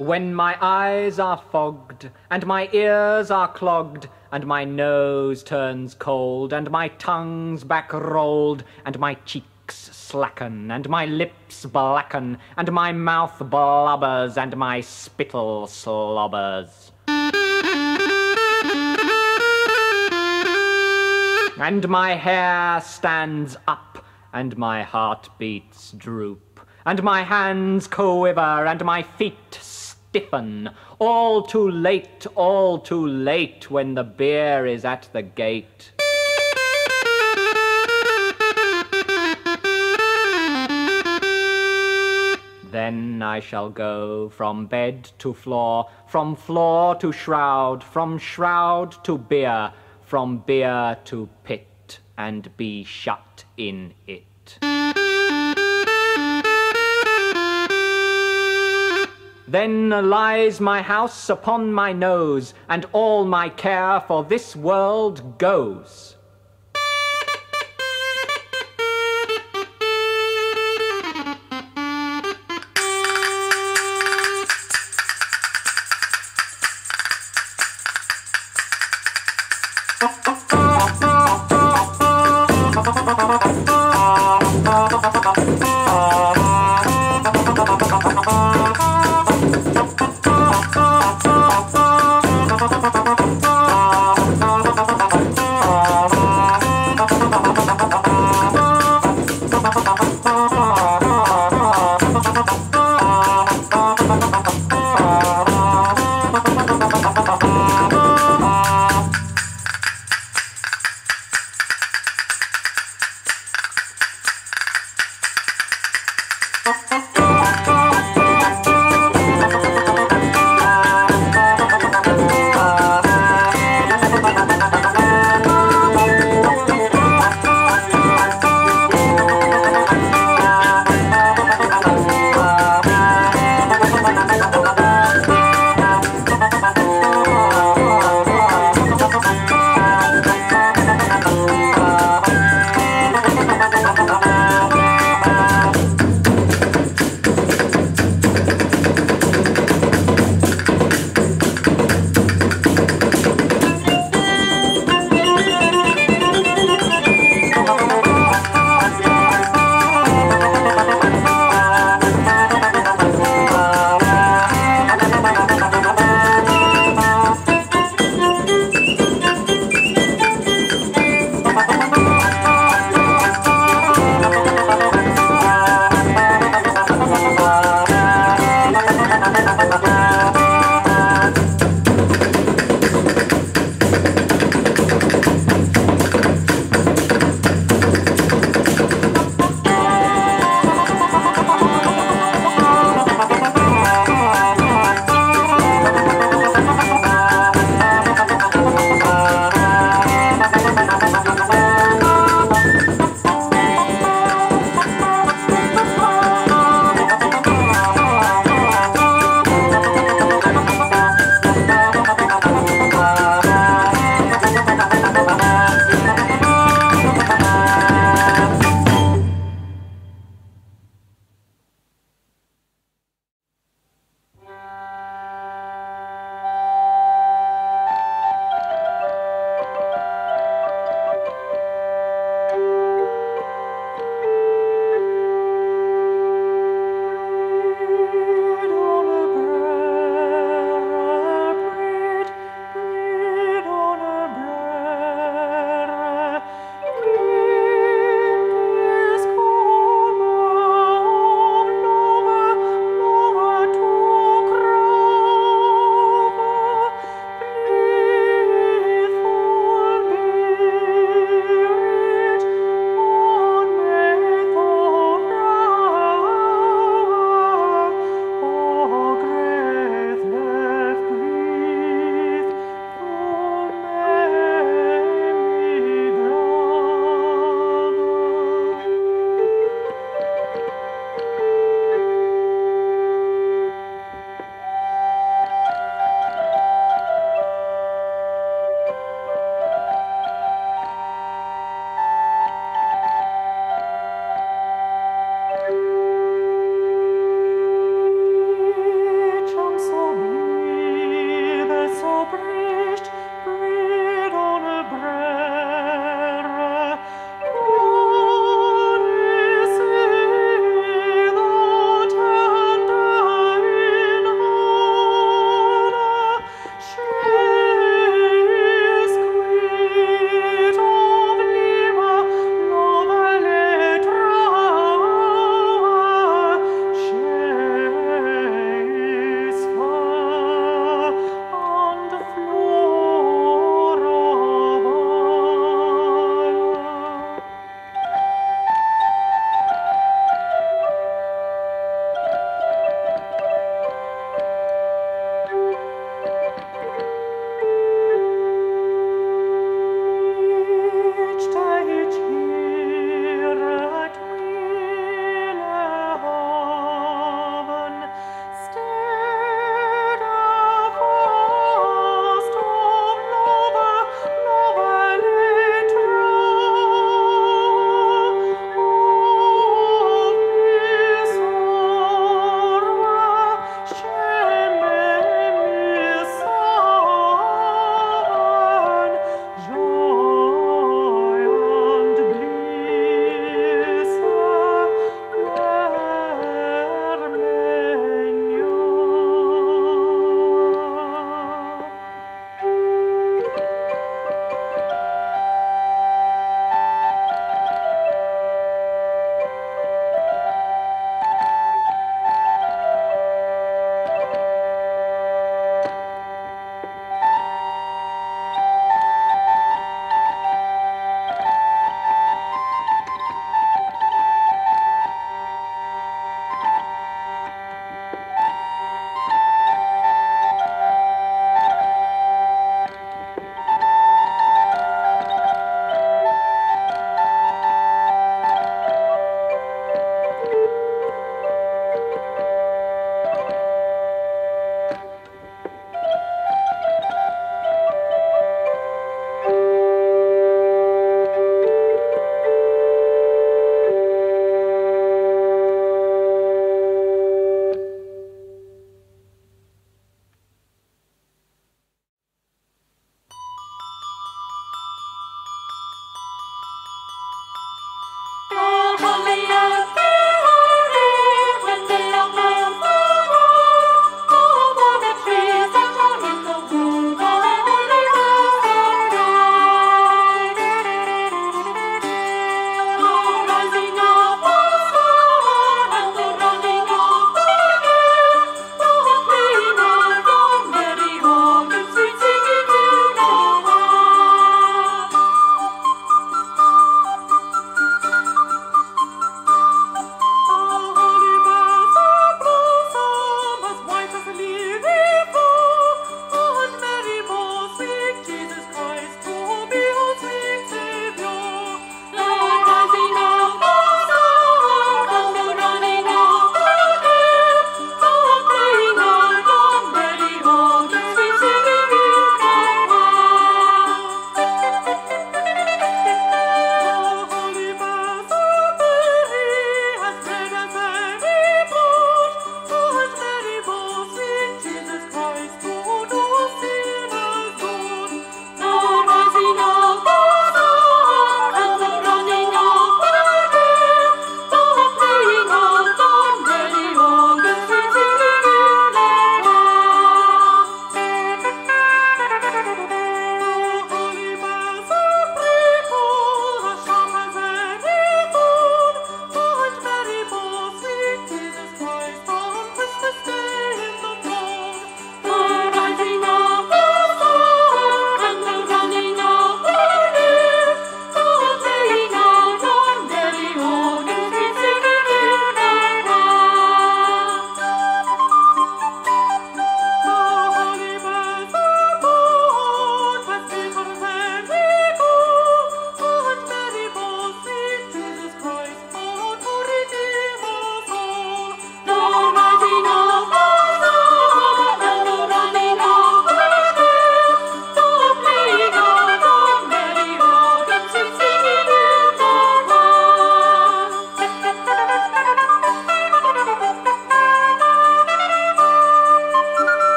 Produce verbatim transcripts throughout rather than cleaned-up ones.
When my eyes are fogged, and my ears are clogged, and my nose turns cold, and my tongue's back rolled, and my cheeks slacken, and my lips blacken, and my mouth blubbers, and my spittle slobbers. And my hair stands up, and my heartbeats droop, and my hands quiver, and my feet stiffen. All too late, all too late, when the beer is at the gate. Then I shall go from bed to floor, from floor to shroud, from shroud to beer, from beer to pit, and be shut in it. Then lies my house upon my nose, and all my care for this world goes.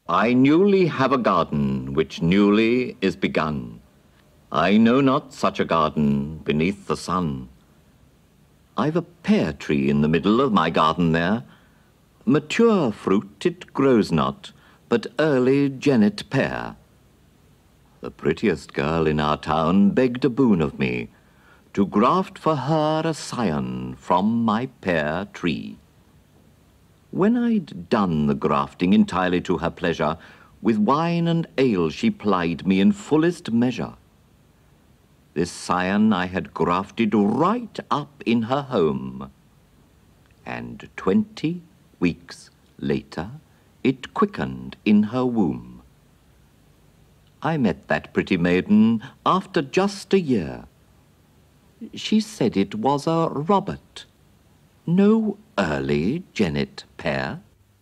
I newly have a garden which newly is begun. I know not such a garden beneath the sun. I've a pear tree in the middle of my garden there. Mature fruit it grows not, but early jennet pear. The prettiest girl in our town begged a boon of me, to graft for her a scion from my pear tree. When I'd done the grafting entirely to her pleasure, with wine and ale she plied me in fullest measure. This scion I had grafted right up in her home, and twenty weeks later it quickened in her womb. I met that pretty maiden after just a year. She said it was a Robert, no early jennet pear.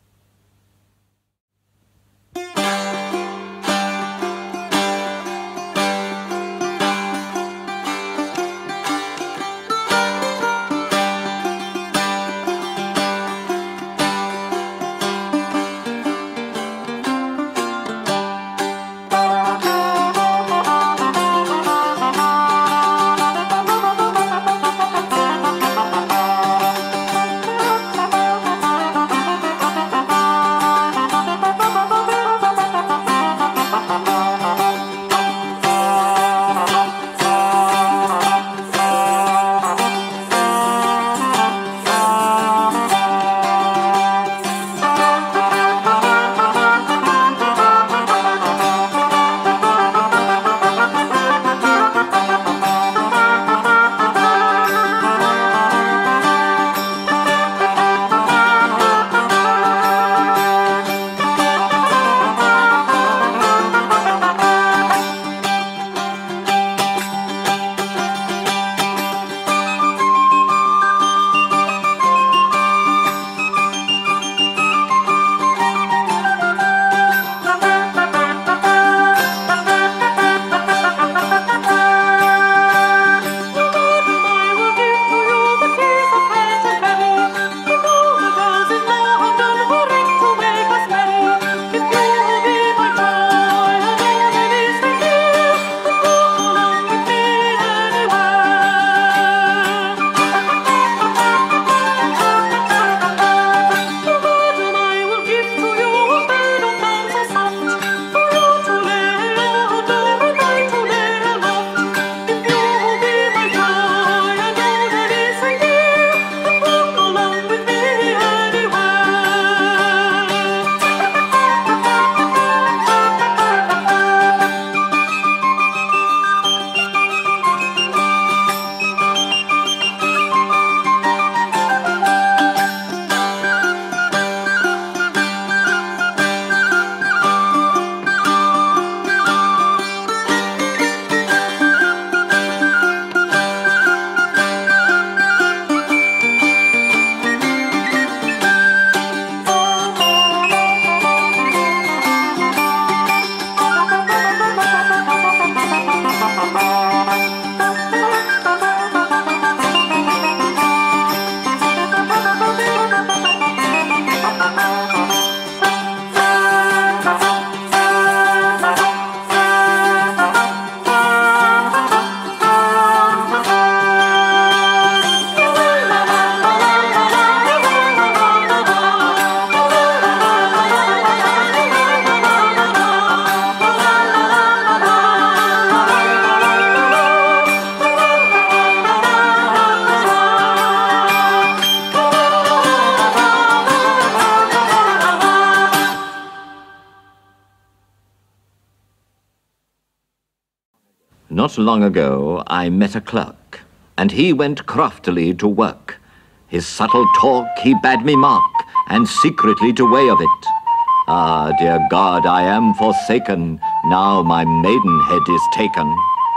Not long ago I met a clerk, and he went craftily to work. His subtle talk he bade me mark, and secretly to weigh of it. Ah, dear God, I am forsaken, now my maidenhead is taken.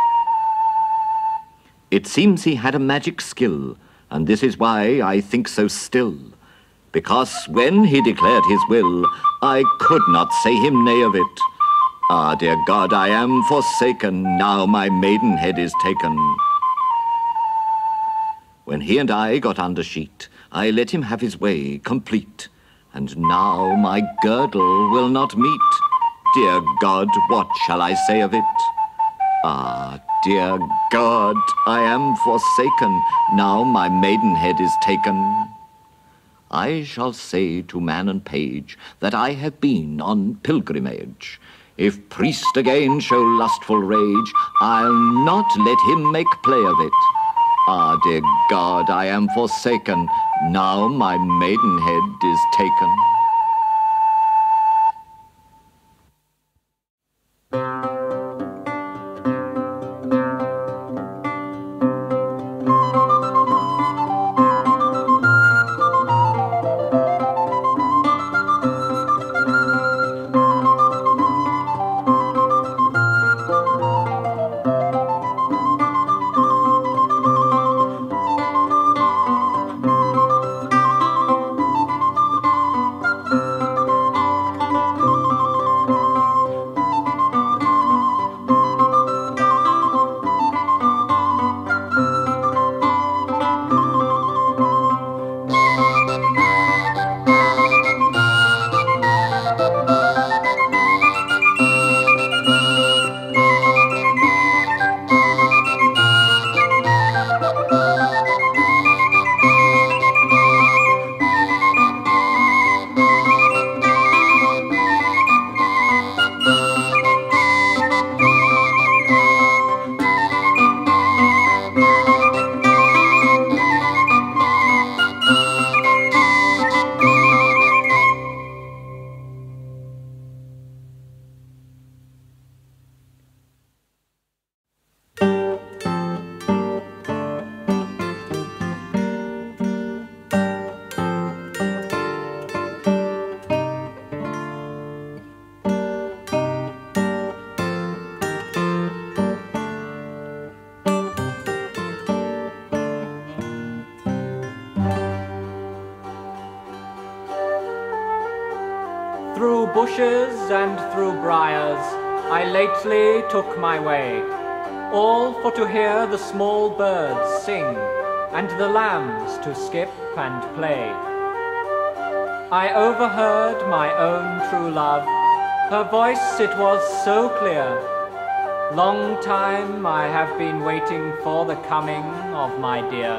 It seems he had a magic skill, and this is why I think so still. Because when he declared his will, I could not say him nay of it. Ah, dear God, I am forsaken, now my maidenhead is taken. When he and I got under sheet, I let him have his way complete, and now my girdle will not meet. Dear God, what shall I say of it? Ah, dear God, I am forsaken, now my maidenhead is taken. I shall say to man and page that I have been on pilgrimage. If priest again show lustful rage, I'll not let him make play of it. Ah, dear God, I am forsaken, now my maidenhead is taken. Through bushes and through briars I lately took my way, all for to hear the small birds sing, and the lambs to skip and play. I overheard my own true love, her voice it was so clear. Long time I have been waiting for the coming of my dear.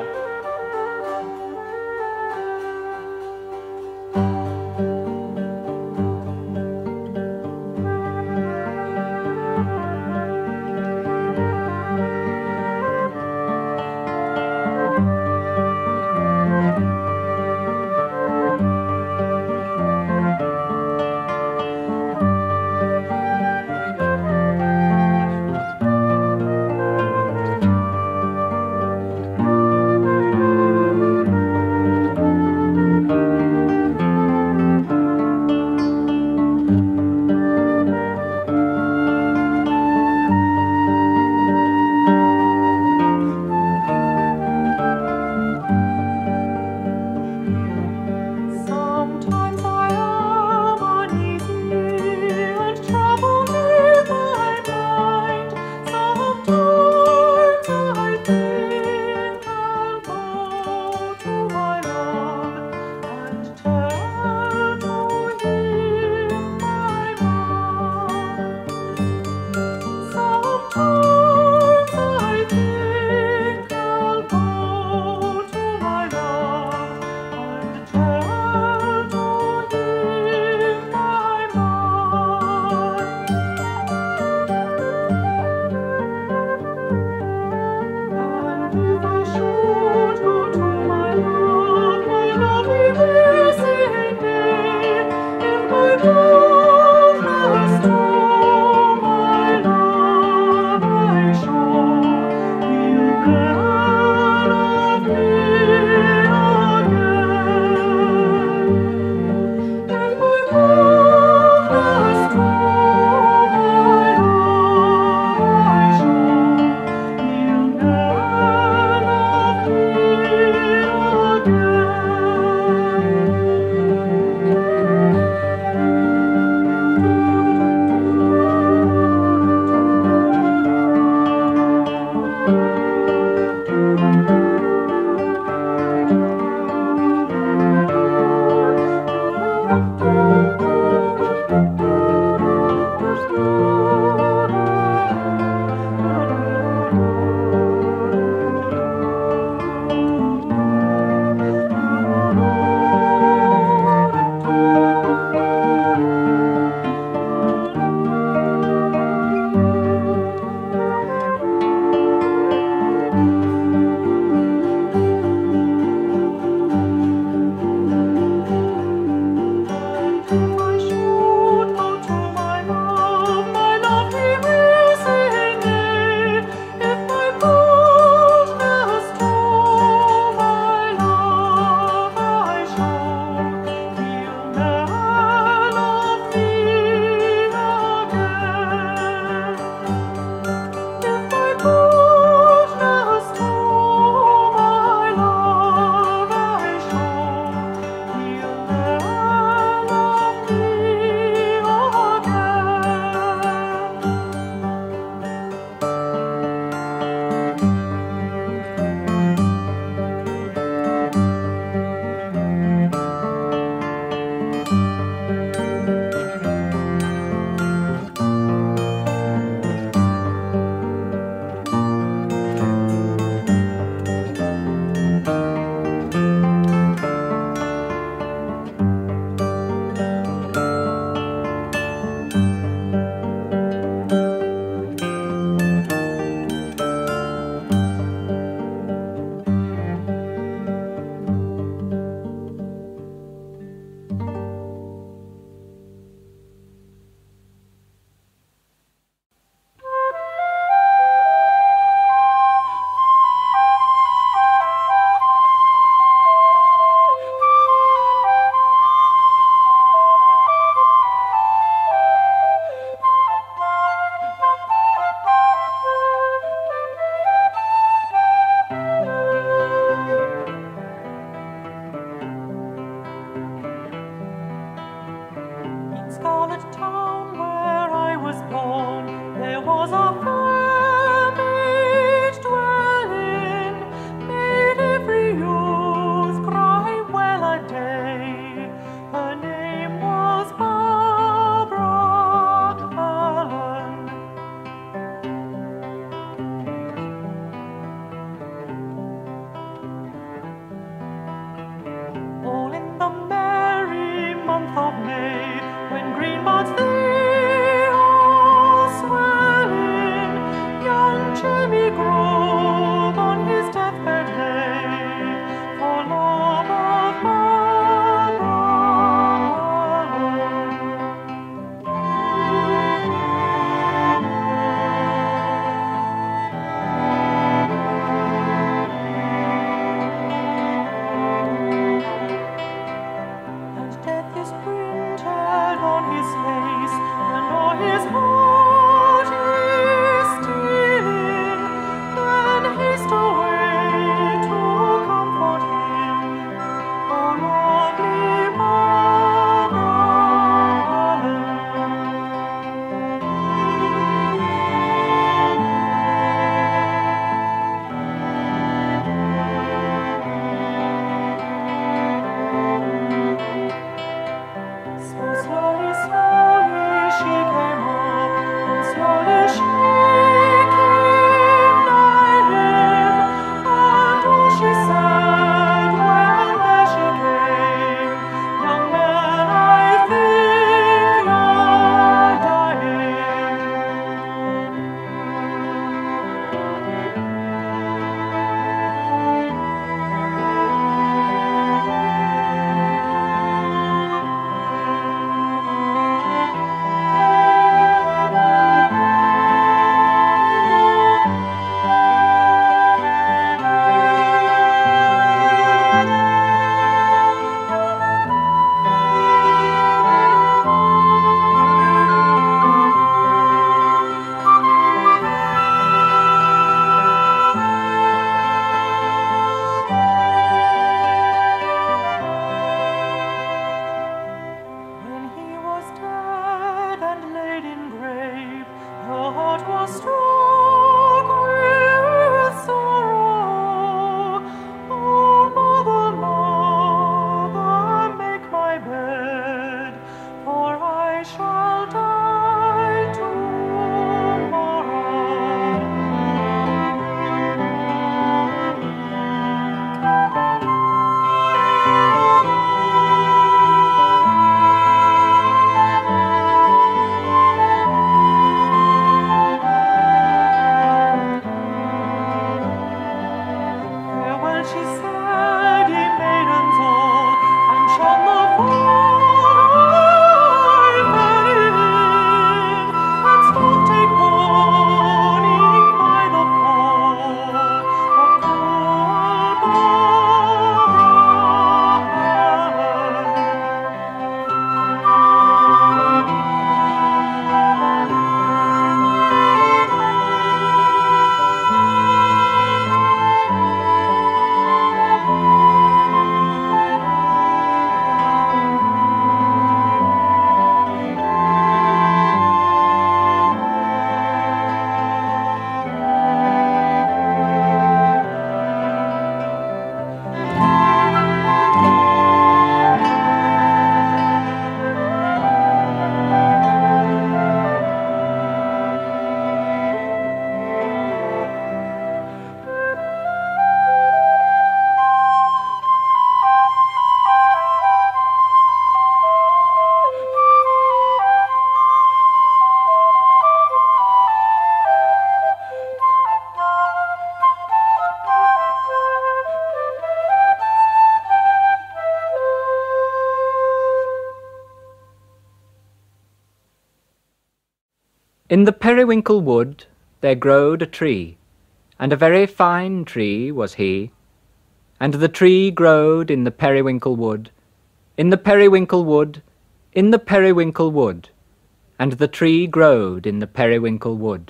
In the periwinkle wood there growed a tree, and a very fine tree was he. And the tree growed in the periwinkle wood, in the periwinkle wood, in the periwinkle wood, and the tree growed in the periwinkle wood.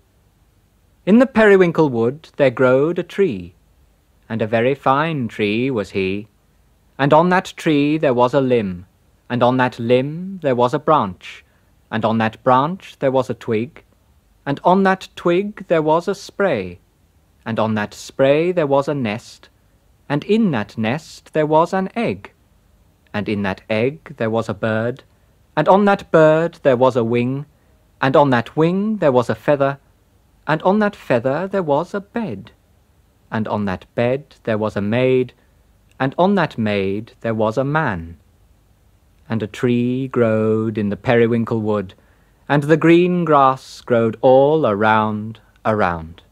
In the periwinkle wood there growed a tree, and a very fine tree was he. And on that tree there was a limb, and on that limb there was a branch, and on that branch there was a twig, and on that twig there was a spray, and on that spray there was a nest, and in that nest there was an egg, and in that egg there was a bird, and on that bird there was a wing, and on that wing there was a feather, and on that feather there was a bed, and on that bed there was a maid, and on that maid there was a man. And a tree growed in the periwinkle wood, and the green grass growed all around, around.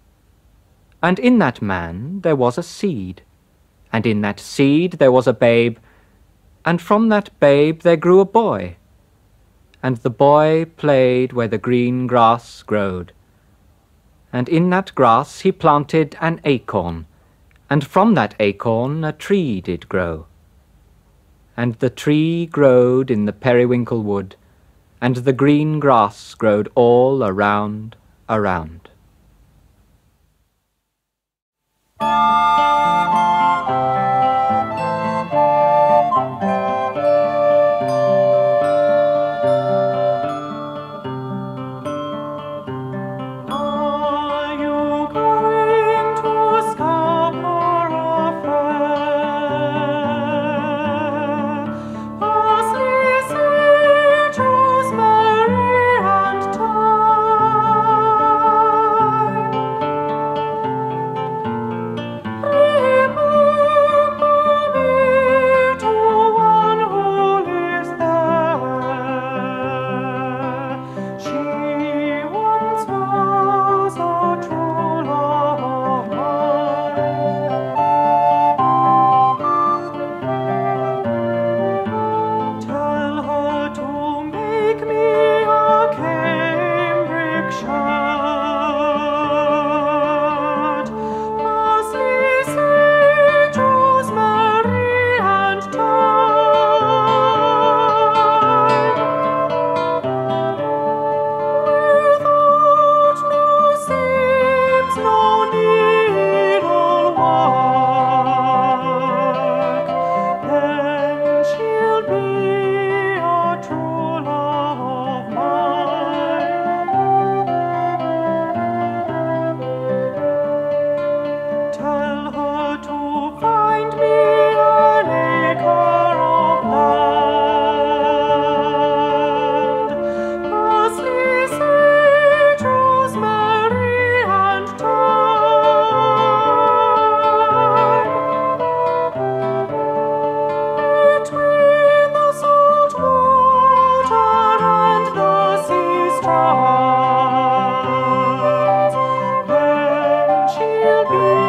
And in that man there was a seed, and in that seed there was a babe, and from that babe there grew a boy. And the boy played where the green grass growed. And in that grass he planted an acorn, and from that acorn a tree did grow. And the tree growed in the periwinkle wood, and the green grass growed all around, around. Then she'll be